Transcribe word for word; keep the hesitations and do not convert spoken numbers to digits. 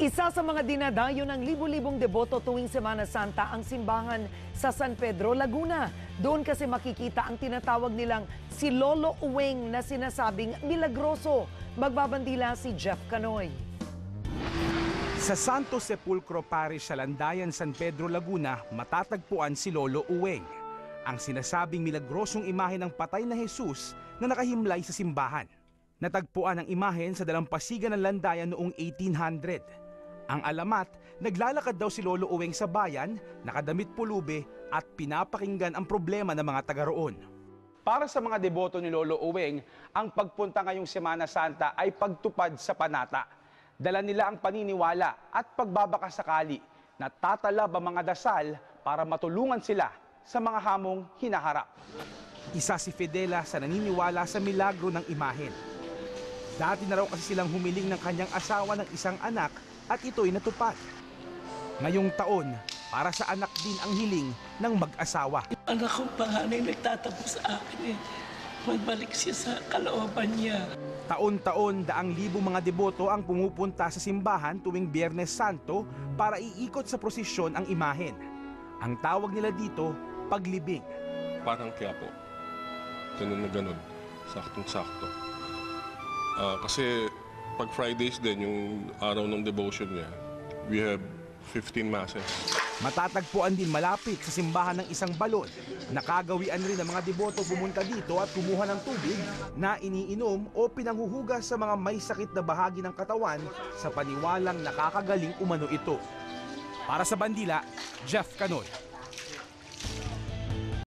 Isa sa mga dinadayo ng libu-libong deboto tuwing Semana Santa ang simbahan sa San Pedro, Laguna. Doon kasi makikita ang tinatawag nilang si Lolo Uweng na sinasabing milagroso. Magbabandila si Jeff Canoy. Sa Santo Sepulcro Parish sa Landayan, San Pedro, Laguna, matatagpuan si Lolo Uweng, ang sinasabing milagrosong imahe ng patay na Jesus na nakahimlay sa simbahan. Natagpuan ang imahen sa dalampasigan ng Landayan noong eighteen hundred. Ang alamat, naglalakad daw si Lolo Uweng sa bayan, nakadamit pulube at pinapakinggan ang problema ng mga taga roon. Para sa mga deboto ni Lolo Uweng, ang pagpunta ngayong Semana Santa ay pagtupad sa panata. Dala nila ang paniniwala at pagbabakasakali na tatalab ang mga dasal para matulungan sila sa mga hamong hinaharap. Isa si Fidela sa naniniwala sa milagro ng imahen. Dati na raw kasi silang humiling ng kanyang asawa ng isang anak at ito'y natupad. Ngayong taon, para sa anak din ang hiling ng mag-asawa. Anak kong panganay nagtatapos sa akin eh. Magbalik siya sa kalooban niya. Taon-taon, daang libong mga deboto ang pumupunta sa simbahan tuwing Biyernes Santo para iikot sa prosesyon ang imahen. Ang tawag nila dito, paglibing. Parang Quiapo. Ganun na ganun. Saktong-sakto. Uh, kasi pag Fridays din, yung araw ng devotion niya, we have fifteen masses. Matatagpuan din malapit sa simbahan ng isang balon. Nakagawian rin ng mga deboto pumunta dito at kumuha ng tubig na iniinom o pinanghuhugas sa mga may sakit na bahagi ng katawan sa paniwalang nakakagaling umano ito. Para sa Bandila, Jeff Canoy.